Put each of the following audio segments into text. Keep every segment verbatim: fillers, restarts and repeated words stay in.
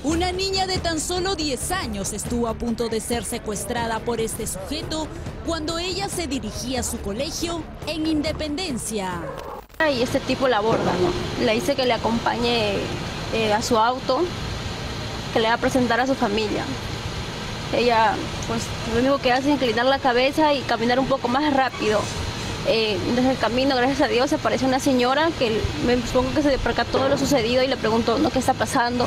Una niña de tan solo diez años estuvo a punto de ser secuestrada por este sujeto cuando ella se dirigía a su colegio en Independencia. Y este tipo la aborda, ¿no? Le dice que le acompañe eh, a su auto, que le va a presentar a su familia. Ella, pues, lo único que hace es inclinar la cabeza y caminar un poco más rápido. Eh, desde el camino, gracias a Dios, se apareció una señora que me supongo que se percató de lo sucedido y le preguntó, ¿no?, qué está pasando.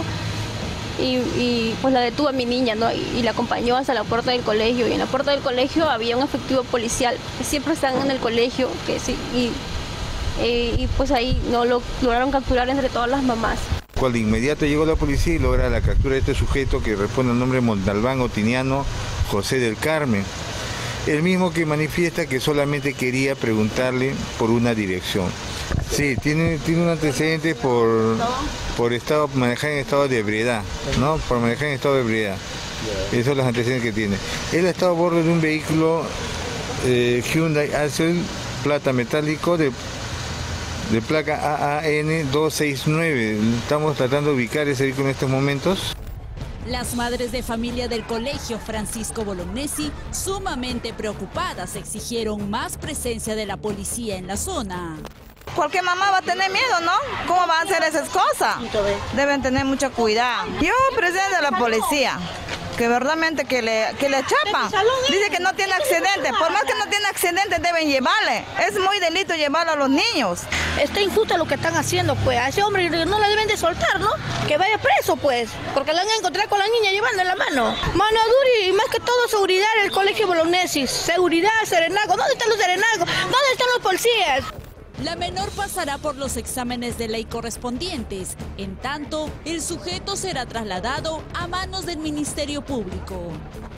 Y, y pues la detuvo a mi niña, ¿no? Y, y la acompañó hasta la puerta del colegio. Y en la puerta del colegio había un efectivo policial que siempre están en el colegio, que sí, y, eh, y pues ahí no lo lograron capturar entre todas las mamás. De inmediato llegó la policía y logra la captura de este sujeto que responde al nombre Montalbán Otiniano José del Carmen. El mismo que manifiesta que solamente quería preguntarle por una dirección. Sí, tiene, tiene un antecedente por, por estado, manejar en estado de ebriedad, ¿no? Por manejar en estado de ebriedad. Esos son los antecedentes que tiene. Él ha estado a bordo de un vehículo eh, Hyundai Accel, plata metálico, de, de placa A A N dos seis nueve. Estamos tratando de ubicar ese vehículo en estos momentos. Las madres de familia del colegio Francisco Bolognesi, sumamente preocupadas, exigieron más presencia de la policía en la zona. Porque mamá va a tener miedo, ¿no? ¿Cómo van a hacer esas cosas? Deben tener mucho cuidado. Yo presento a la policía, que verdaderamente que le, que le chapan. Dice que no tiene accidente. Por más que no tiene accidente, deben llevarle. Es muy delito llevarlo a los niños. Está injusto lo que están haciendo, pues. A ese hombre no le deben de soltar, ¿no? Que vaya preso, pues. Porque la han encontrado con la niña llevando en la mano. Mano dura y más que todo seguridad en el colegio Bolognesi. Seguridad, serenazgo. ¿Dónde están los serenazgos? ¿Dónde están los policías? La menor pasará por los exámenes de ley correspondientes. En tanto, el sujeto será trasladado a manos del Ministerio Público.